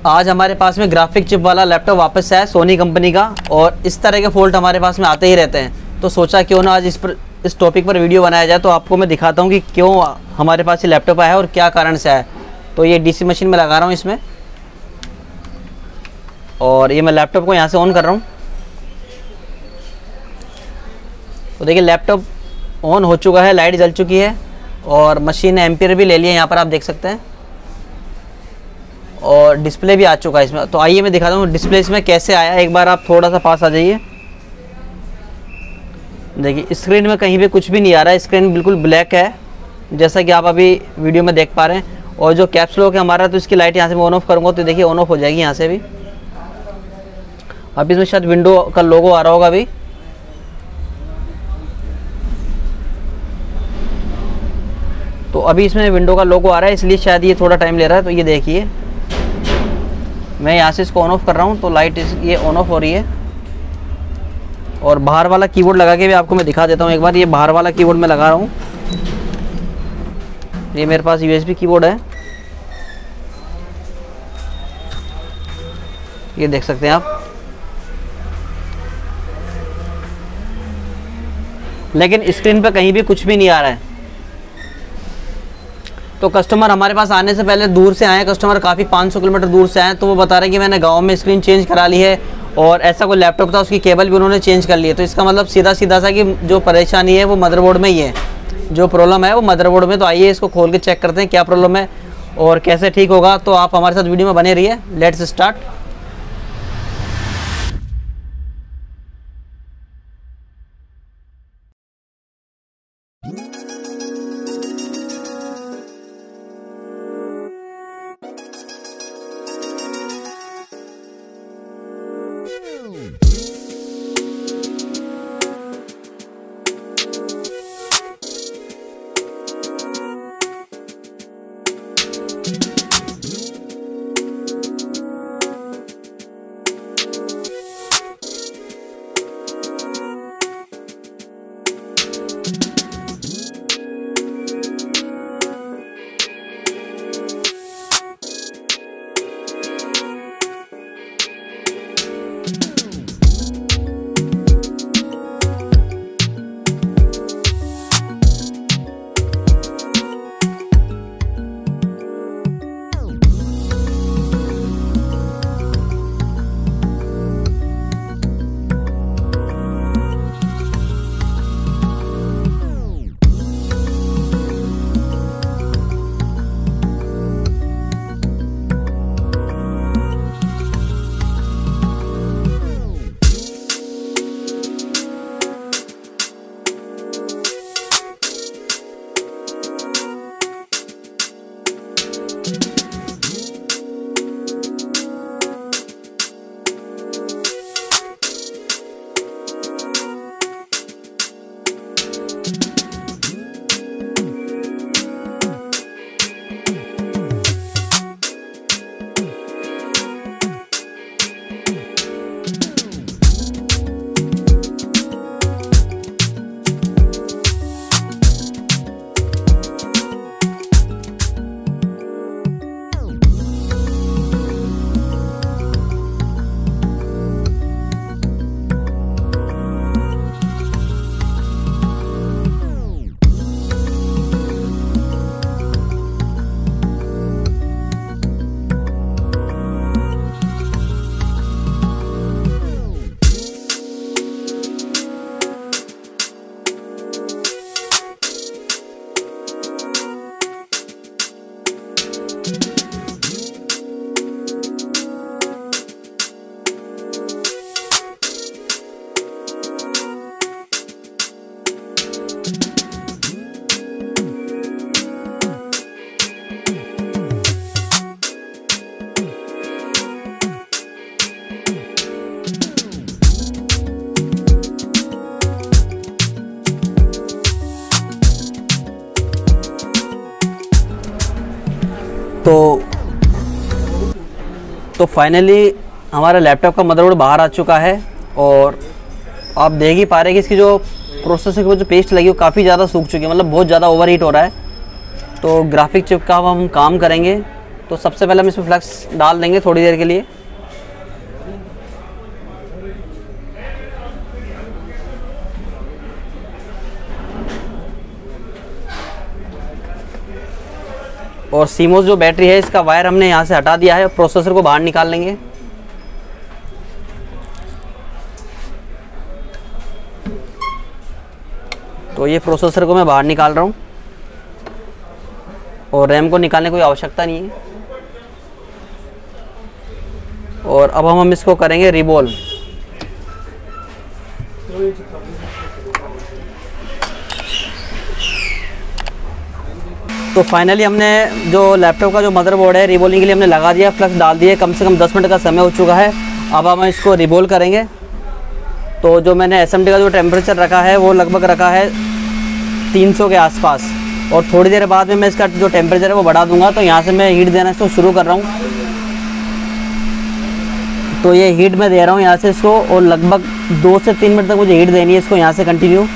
आज हमारे पास में ग्राफिक चिप वाला लैपटॉप वापस आया सोनी कंपनी का, और इस तरह के फॉल्ट हमारे पास में आते ही रहते हैं। तो सोचा क्यों ना आज इस टॉपिक पर वीडियो बनाया जाए। तो आपको मैं दिखाता हूँ कि क्यों हमारे पास ये लैपटॉप आया है और क्या कारण से आया है। तो ये डीसी मशीन में लगा रहा हूँ इसमें, और ये मैं लैपटॉप को यहाँ से ऑन कर रहा हूँ। तो देखिए लैपटॉप ऑन हो चुका है, लाइट जल चुकी है और मशीन ने एम्पियर भी ले लिया, यहाँ पर आप देख सकते हैं, और डिस्प्ले भी आ चुका है इसमें। तो आइए मैं दिखाता हूँ डिस्प्ले इसमें कैसे आया। एक बार आप थोड़ा सा पास आ जाइए। देखिए स्क्रीन में कहीं भी कुछ भी नहीं आ रहा है, स्क्रीन बिल्कुल ब्लैक है जैसा कि आप अभी वीडियो में देख पा रहे हैं। और जो कैप्स लॉक है हमारा, तो इसकी लाइट यहाँ से मैं ऑन ऑफ करूँगा तो देखिए ऑन ऑफ हो जाएगी यहाँ से भी। अभी इसमें शायद विंडो का लोगो आ रहा होगा अभी। तो अभी इसमें विंडो का लोगो आ रहा है, इसलिए शायद ये थोड़ा टाइम ले रहा है। तो ये देखिए मैं यहाँ से इसको ऑन ऑफ कर रहा हूँ तो लाइट ये ऑन ऑफ हो रही है। और बाहर वाला कीबोर्ड लगा के भी आपको मैं दिखा देता हूँ एक बार। ये बाहर वाला कीबोर्ड मैं लगा रहा हूँ, ये मेरे पास यूएसबी कीबोर्ड है, ये देख सकते हैं आप। लेकिन स्क्रीन पे कहीं भी कुछ भी नहीं आ रहा है। तो कस्टमर हमारे पास आने से पहले दूर से आए, कस्टमर काफ़ी 500 किलोमीटर दूर से आए। तो वो बता रहे हैं कि मैंने गांव में स्क्रीन चेंज करा ली है, और ऐसा कोई लैपटॉप था उसकी केबल भी उन्होंने चेंज कर ली है। तो इसका मतलब सीधा सा कि जो परेशानी है वो मदरबोर्ड में ही है, जो प्रॉब्लम है वो मदरबोर्ड में। तो आइए इसको खोल के चेक करते हैं क्या प्रॉब्लम है और कैसे ठीक होगा। तो आप हमारे साथ वीडियो में बने रहिए। Let's start. तो फाइनली हमारा लैपटॉप का मदरबोर्ड बाहर आ चुका है, और आप देख ही पा रहे हैं कि इसकी जो प्रोसेसर की जो पेस्ट लगी वो काफ़ी ज़्यादा सूख चुकी है, मतलब बहुत ज़्यादा ओवरहीट हो रहा है। तो ग्राफिक चिप का हम काम करेंगे तो सबसे पहले हम इसमें फ्लक्स डाल देंगे थोड़ी देर के लिए। और सीमोस जो बैटरी है इसका वायर हमने यहाँ से हटा दिया है, प्रोसेसर को बाहर निकाल लेंगे। तो ये प्रोसेसर को मैं बाहर निकाल रहा हूँ और रैम को निकालने की कोई आवश्यकता नहीं है। और अब हम इसको करेंगे रिबोल। तो फाइनली हमने जो लैपटॉप का जो मदरबोर्ड है रिबोलिंग के लिए हमने लगा दिया, फ्लक्स डाल दिए। कम से कम 10 मिनट का समय हो चुका है। अब हम इसको रिबोल करेंगे। तो जो मैंने SMT का जो टेम्परेचर रखा है वो लगभग रखा है 300 के आसपास, और थोड़ी देर बाद में मैं इसका जो टेम्परेचर है वो बढ़ा दूंगा। तो यहाँ से मैं हीट देना इसको शुरू कर रहा हूँ। तो ये हीट मैं दे रहा हूँ यहाँ से इसको, और लगभग 2 से 3 मिनट तक मुझे हीट देनी है इसको यहाँ से कंटिन्यू।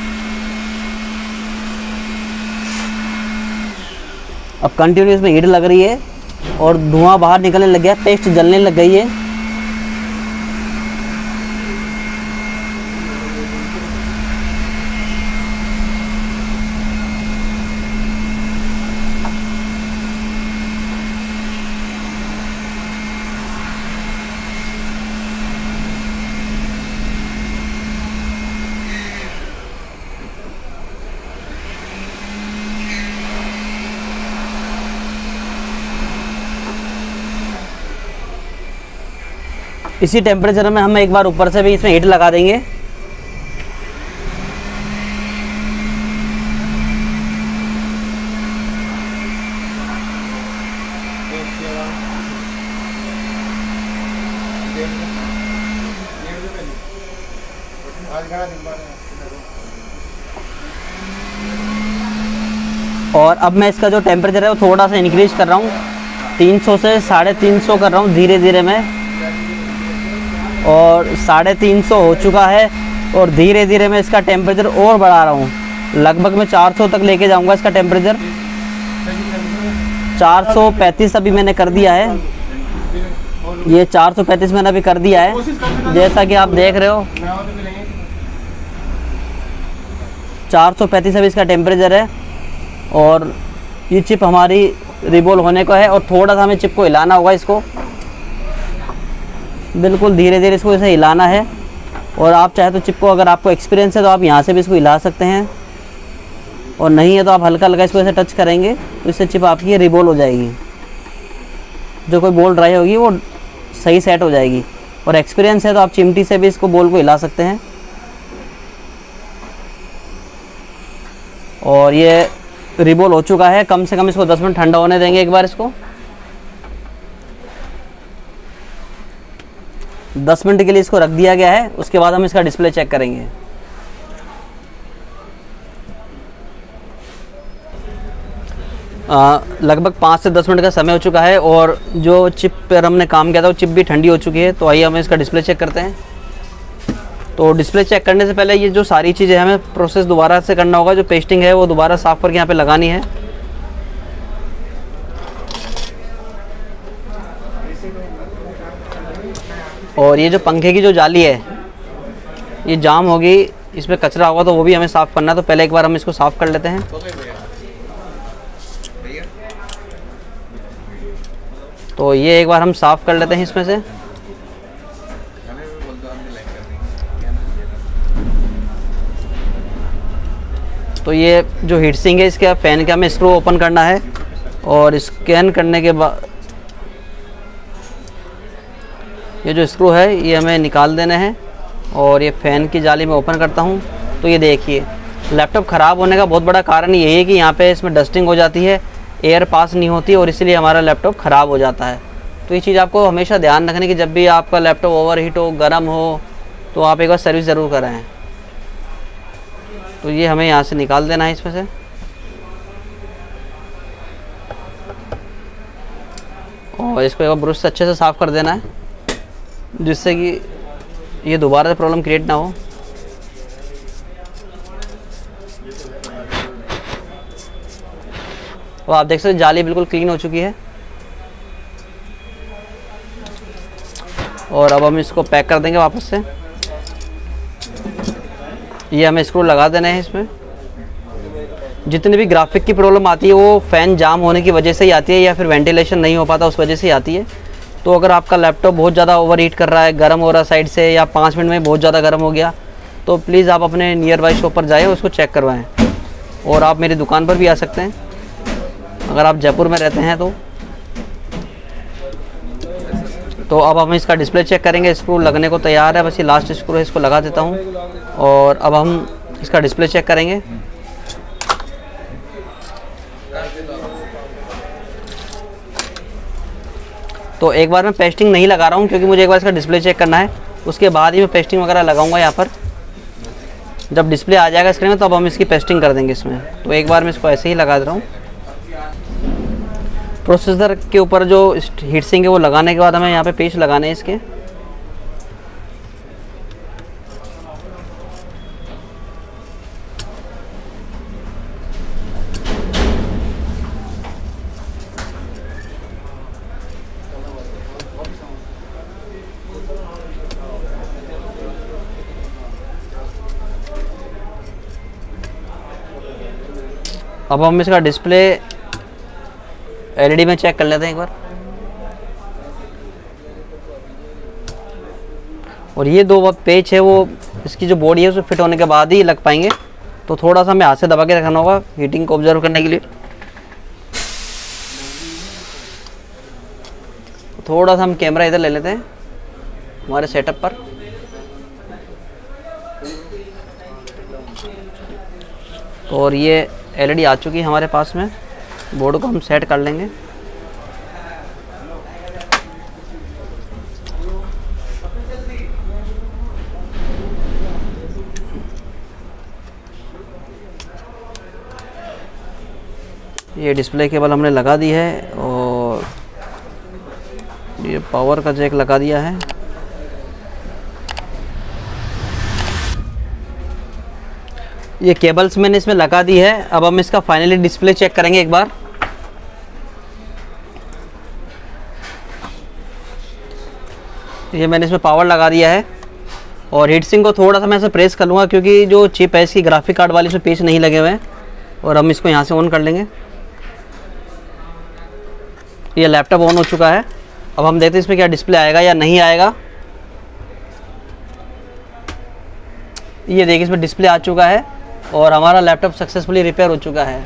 अब कंटिन्यू इसमें हीट लग रही है और धुआं बाहर निकलने लग गया, पेस्ट जलने लग गई है। इसी टेम्परेचर में हम एक बार ऊपर से भी इसमें हीट लगा देंगे। और अब मैं इसका जो टेम्परेचर है वो थोड़ा सा इंक्रीज कर रहा हूँ, 300 से 350 कर रहा हूँ धीरे धीरे मैं। और 350 हो चुका है और धीरे धीरे मैं इसका टेम्परेचर और बढ़ा रहा हूँ। लगभग मैं 400 तक लेके जाऊँगा इसका टेम्परेचर। 435 अभी मैंने कर दिया है, ये 435 मैंने अभी कर दिया है, जैसा कि आप देख रहे हो। 435 अभी इसका टेम्परेचर है और ये चिप हमारी रिबोल होने को है। और थोड़ा सा हमें चिप को हिलाना होगा, इसको बिल्कुल धीरे धीरे इसको ऐसे हिलाना है। और आप चाहे तो चिप को, अगर आपको एक्सपीरियंस है तो आप यहाँ से भी इसको हिला सकते हैं, और नहीं है तो आप हल्का हल्का इसको ऐसे टच करेंगे तो इससे चिप आपकी रिबोल हो जाएगी। जो कोई बॉल ड्राई होगी वो सही सेट हो जाएगी। और एक्सपीरियंस है तो आप चिमटी से भी इसको बॉल को हिला सकते हैं। और ये रिबोल हो चुका है। कम से कम इसको 10 मिनट ठंडा होने देंगे एक बार। इसको 10 मिनट के लिए इसको रख दिया गया है। उसके बाद हम इसका डिस्प्ले चेक करेंगे। लगभग 5 से 10 मिनट का समय हो चुका है और जो चिप पर हमने काम किया था वो चिप भी ठंडी हो चुकी है। तो आइए हम इसका डिस्प्ले चेक करते हैं। तो डिस्प्ले चेक करने से पहले ये जो सारी चीज़ें हमें प्रोसेस दोबारा से करना होगा। जो पेस्टिंग है वो दोबारा साफ़ करके यहाँ पे लगानी है। और ये जो पंखे की जो जाली है ये जाम होगी, इसमें कचरा होगा तो वो भी हमें साफ़ करना है। तो पहले एक बार हम इसको साफ़ कर लेते हैं। तो ये एक बार हम साफ़ कर लेते हैं इसमें से। तो ये जो हीट सिंक है इसके फ़ैन का हमें स्क्रू ओपन करना है और स्कैन करने के बाद ये जो स्क्रू है ये हमें निकाल देने हैं। और ये फ़ैन की जाली में ओपन करता हूँ। तो ये देखिए, लैपटॉप ख़राब होने का बहुत बड़ा कारण यही है कि यहाँ पे इसमें डस्टिंग हो जाती है, एयर पास नहीं होती और इसलिए हमारा लैपटॉप ख़राब हो जाता है। तो ये चीज़ आपको हमेशा ध्यान रखने की, जब भी आपका लैपटॉप ओवरहीट हो, गर्म हो, तो आप एक बार सर्विस ज़रूर कराएँ। तो ये हमें यहाँ से निकाल देना है इसमें से। और इसको एक बार ब्रश से अच्छे से साफ़ कर देना है, जिससे कि ये दोबारा से प्रॉब्लम क्रिएट ना हो। तो आप देख सकते हैं जाली बिल्कुल क्लीन हो चुकी है। और अब हम इसको पैक कर देंगे वापस से। ये हमें स्क्रू लगा देने हैं इसमें। जितनी भी ग्राफिक की प्रॉब्लम आती है वो फ़ैन जाम होने की वजह से ही आती है या फिर वेंटिलेशन नहीं हो पाता उस वजह से ही आती है। तो अगर आपका लैपटॉप बहुत ज़्यादा ओवर हीट कर रहा है, गर्म हो रहा है साइड से, या 5 मिनट में बहुत ज़्यादा गर्म हो गया, तो प्लीज़ आप अपने नियर बाई शॉप पर जाएँ, उसको चेक करवाएँ। और आप मेरी दुकान पर भी आ सकते हैं अगर आप जयपुर में रहते हैं तो अब हम इसका डिस्प्ले चेक करेंगे। स्क्रू लगने को तैयार है, बस ये लास्ट स्क्रू है, इसको लगा देता हूँ। और अब हम इसका डिस्प्ले चेक करेंगे। तो एक बार मैं पेस्टिंग नहीं लगा रहा हूँ क्योंकि मुझे एक बार इसका डिस्प्ले चेक करना है, उसके बाद ही मैं पेस्टिंग वगैरह लगाऊंगा यहाँ पर। जब डिस्प्ले आ जाएगा स्क्रीन में तो अब हम इसकी पेस्टिंग कर देंगे इसमें। तो एक बार मैं इसको ऐसे ही लगा दे रहा हूँ। प्रोसेसर के ऊपर जो हीट सिंक है वो लगाने के बाद हमें यहाँ पे पेस्ट लगाने हैं इसके। अब हम इसका डिस्प्ले एलईडी में चेक कर लेते हैं एक बार। और ये 2 पेच है वो इसकी जो बॉडी है उसमें फिट होने के बाद ही लग पाएंगे। तो थोड़ा सा हमें हाथ से दबा के रखना होगा हीटिंग को ऑब्जर्व करने के लिए। थोड़ा सा हम कैमरा इधर ले लेते हैं हमारे सेटअप पर। और ये एलईडी आ चुकी है हमारे पास में। बोर्ड को हम सेट कर लेंगे। ये डिस्प्ले केबल हमने लगा दी है और ये पावर का जैक लगा दिया है। ये केबल्स मैंने इसमें लगा दी है। अब हम इसका फाइनली डिस्प्ले चेक करेंगे एक बार। ये मैंने इसमें पावर लगा दिया है और हीट सिंक को थोड़ा सा मैं ऐसे प्रेस कर लूँगा क्योंकि जो चिप है इसकी ग्राफिक कार्ड वाली इसमें पेच नहीं लगे हुए हैं। और हम इसको यहाँ से ऑन कर लेंगे। ये लैपटॉप ऑन हो चुका है। अब हम देखते हैं इसमें क्या डिस्प्ले आएगा या नहीं आएगा। ये देखिए इसमें डिस्प्ले आ चुका है और हमारा लैपटॉप सक्सेसफुली रिपेयर हो चुका है।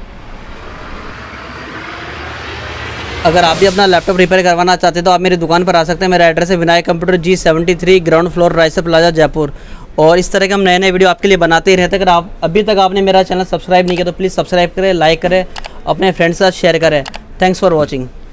अगर आप भी अपना लैपटॉप रिपेयर करवाना चाहते हैं तो आप मेरी दुकान पर आ सकते हैं। मेरा एड्रेस है Vinayak computer G73 ground floor riser plaza Jaipur. और इस तरह के हम नए नए वीडियो आपके लिए बनाते ही रहते हैं। अगर आप अभी तक आपने मेरा चैनल सब्सक्राइब नहीं किया तो प्लीज़ सब्सक्राइब करें, लाइक करें, अपने फ्रेंड्स के साथ शेयर करें। Thanks for watching.